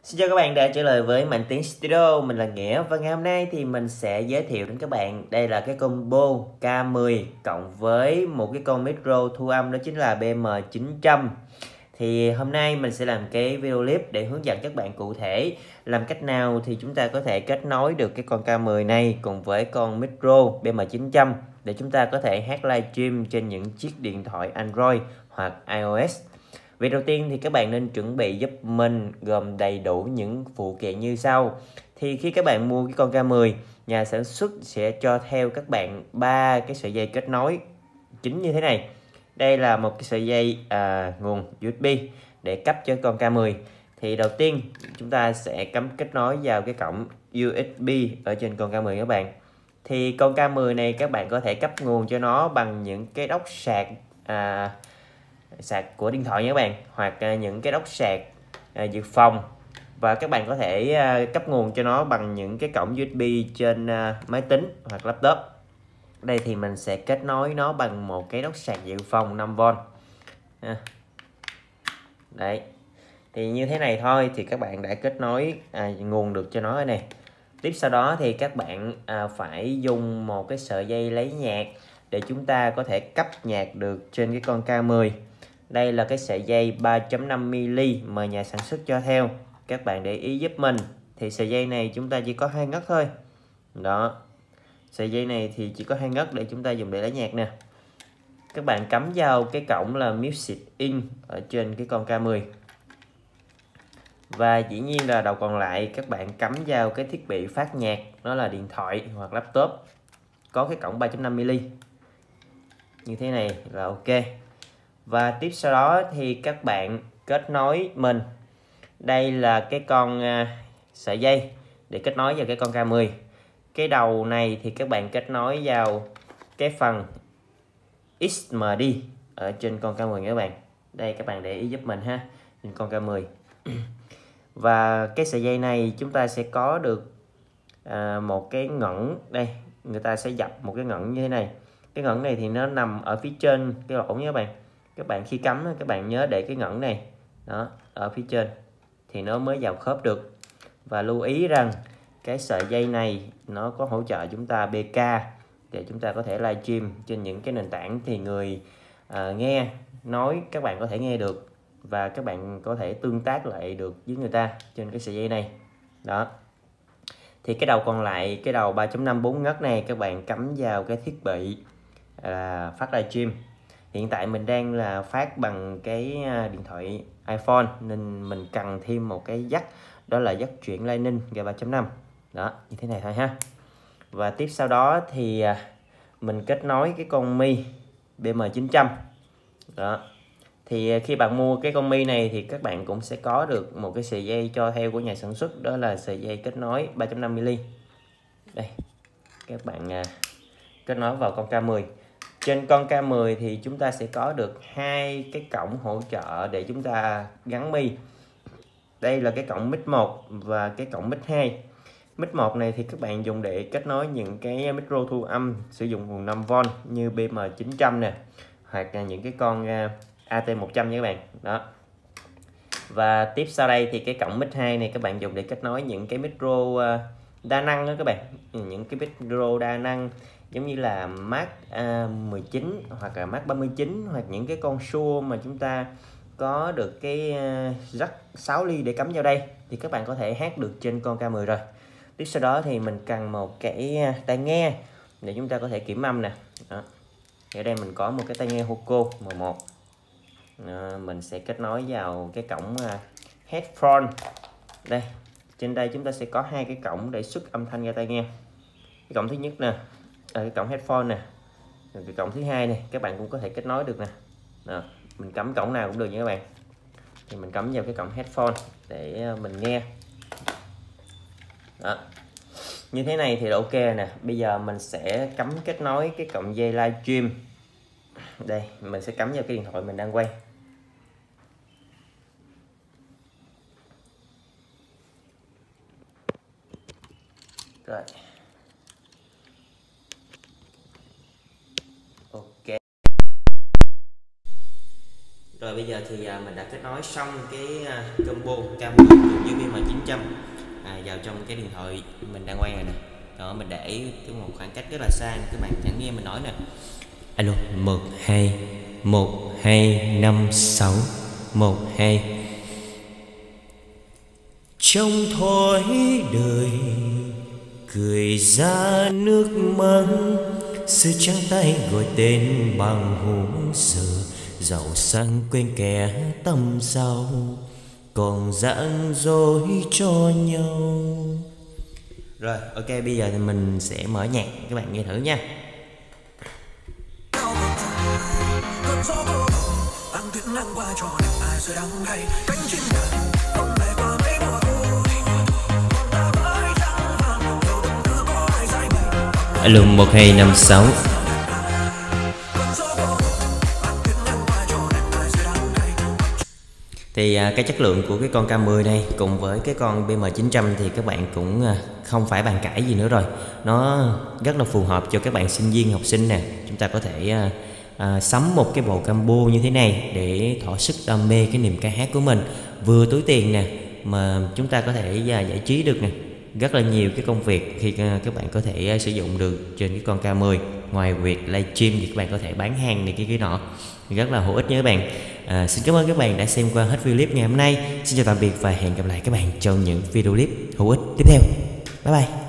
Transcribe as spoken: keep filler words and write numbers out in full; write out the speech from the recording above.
Xin chào các bạn đã trở lại với Mạnh Tiến Studio, mình là Nghĩa và ngày hôm nay thì mình sẽ giới thiệu đến các bạn đây là cái combo K mười cộng với một cái con micro thu âm đó chính là B M chín trăm. Thì hôm nay mình sẽ làm cái video clip để hướng dẫn các bạn cụ thể làm cách nào thì chúng ta có thể kết nối được cái con K mười này cùng với con micro B M chín trăm để chúng ta có thể hát livestream trên những chiếc điện thoại Android hoặc iOS. Việc đầu tiên thì các bạn nên chuẩn bị giúp mình gồm đầy đủ những phụ kiện như sau. Thì khi các bạn mua cái con K mười, nhà sản xuất sẽ cho theo các bạn ba cái sợi dây kết nối chính như thế này. Đây là một cái sợi dây à, nguồn U S B để cấp cho con K mười. Thì đầu tiên chúng ta sẽ cắm kết nối vào cái cổng U S B ở trên con K mười các bạn. Thì con K mười này các bạn có thể cấp nguồn cho nó bằng những cái đốc sạc à, sạc của điện thoại nha các bạn, hoặc những cái đốc sạc à, dự phòng, và các bạn có thể à, cấp nguồn cho nó bằng những cái cổng U S B trên à, máy tính hoặc laptop. Đây thì mình sẽ kết nối nó bằng một cái đốc sạc dự phòng năm vôn à. Đấy thì như thế này thôi thì các bạn đã kết nối à, nguồn được cho nó này. Tiếp sau đó thì các bạn à, phải dùng một cái sợi dây lấy nhạc để chúng ta có thể cấp nhạc được trên cái con K mười. Đây là cái sợi dây ba phẩy năm mi-li-mét mà nhà sản xuất cho theo. Các bạn để ý giúp mình thì sợi dây này chúng ta chỉ có hai ngắt thôi. Đó. Sợi dây này thì chỉ có hai ngắt để chúng ta dùng để lấy nhạc nè. Các bạn cắm vào cái cổng là Music In ở trên cái con K mười. Và dĩ nhiên là đầu còn lại các bạn cắm vào cái thiết bị phát nhạc, đó là điện thoại hoặc laptop có cái cổng ba phẩy năm mi-li-mét. Như thế này là ok. Và tiếp sau đó thì các bạn kết nối mình. Đây là cái con uh, sợi dây để kết nối vào cái con K mười. Cái đầu này thì các bạn kết nối vào cái phần ích em đê ở trên con K mười nha các bạn. Đây các bạn để ý giúp mình ha, trên con K mười. Và cái sợi dây này chúng ta sẽ có được à, một cái ngẩn. Đây người ta sẽ dập một cái ngẩn như thế này. Cái ngẩn này thì nó nằm ở phía trên cái lỗ nha các bạn. Các bạn khi cắm các bạn nhớ để cái ngẩn này đó ở phía trên thì nó mới vào khớp được. Và lưu ý rằng cái sợi dây này nó có hỗ trợ chúng ta bê ca để chúng ta có thể livestream trên những cái nền tảng thì người à, nghe nói các bạn có thể nghe được, và các bạn có thể tương tác lại được với người ta trên cái sợi dây này. Đó. Thì cái đầu còn lại, cái đầu ba phẩy năm bốn ngắt này các bạn cắm vào cái thiết bị là phát livestream. Hiện tại mình đang là phát bằng cái điện thoại iPhone nên mình cần thêm một cái jack, đó là jack chuyển Lightning ga ba phẩy năm. Đó, như thế này thôi ha. Và tiếp sau đó thì mình kết nối cái con Mi B M chín trăm. Đó. Thì khi bạn mua cái con Mi này thì các bạn cũng sẽ có được một cái sợi dây cho theo của nhà sản xuất, đó là sợi dây kết nối ba phẩy năm mi-li-mét. Đây. Các bạn à, kết nối vào con K mười. Trên con K mười thì chúng ta sẽ có được hai cái cổng hỗ trợ để chúng ta gắn Mi. Đây là cái cổng mic một và cái cổng mic hai. Mic một này thì các bạn dùng để kết nối những cái micro thu âm sử dụng nguồn năm vôn như B M chín trăm nè, hoặc là những cái con A T một trăm nha các bạn. Đó. Và tiếp sau đây thì cái cổng mic hai này các bạn dùng để kết nối những cái micro đa năng đó các bạn. Những cái micro đa năng giống như là Mark mười chín hoặc là Mark ba mươi chín, hoặc những cái con Shure mà chúng ta có được cái jack sáu ly để cắm vào đây thì các bạn có thể hát được trên con K mười rồi. Tiếp sau đó thì mình cần một cái tai nghe để chúng ta có thể kiểm âm nè. Đó. Ở đây mình có một cái tai nghe Hoco M một. Đó, mình sẽ kết nối vào cái cổng headphone. Đây, trên đây chúng ta sẽ có hai cái cổng để xuất âm thanh ra tai nghe. Cái cổng thứ nhất nè, à, cái cổng headphone nè. Rồi cái cổng thứ hai này các bạn cũng có thể kết nối được nè. Đó, mình cắm cổng nào cũng được nha các bạn. Thì mình cắm vào cái cổng headphone để mình nghe. Đó. Như thế này thì là ok nè. Bây giờ mình sẽ cắm kết nối cái cổng dây livestream. Đây, mình sẽ cắm vào cái điện thoại mình đang quay. Rồi. Ok. Rồi bây giờ thì à, mình đã kết nối xong cái à, combo K mười cùng với B M chín trăm à, vào trong cái điện thoại mình đang quay này nè. Đó, mình để cái một khoảng cách rất là xa nè, các bạn chẳng nghe mình nói nè. Alo, một hai một hai năm sáu một hai. Trong thói đời cười ra nước mắt, sự trắng tay gọi tên bằng hú giờ, giàu sang quên kẻ tâm giàu, còn gian dối cho nhau. Rồi, ok, bây giờ thì mình sẽ mở nhạc các bạn nghe thử nha. Alo một hai năm sáu. Thì à, cái chất lượng của cái con K mười này cùng với cái con B M chín trăm thì các bạn cũng à, không phải bàn cãi gì nữa rồi. Nó rất là phù hợp cho các bạn sinh viên, học sinh nè. Chúng ta có thể à, à, sắm một cái bộ combo như thế này để thỏa sức đam mê cái niềm ca hát của mình, vừa túi tiền nè, mà chúng ta có thể à, giải trí được nè. Rất là nhiều cái công việc khi à, các bạn có thể à, sử dụng được trên cái con K mười. Ngoài việc livestream thì các bạn có thể bán hàng này kia kia nọ, rất là hữu ích nha các bạn. À, xin cảm ơn các bạn đã xem qua hết video clip ngày hôm nay. Xin chào tạm biệt và hẹn gặp lại các bạn trong những video clip hữu ích tiếp theo. Bye bye.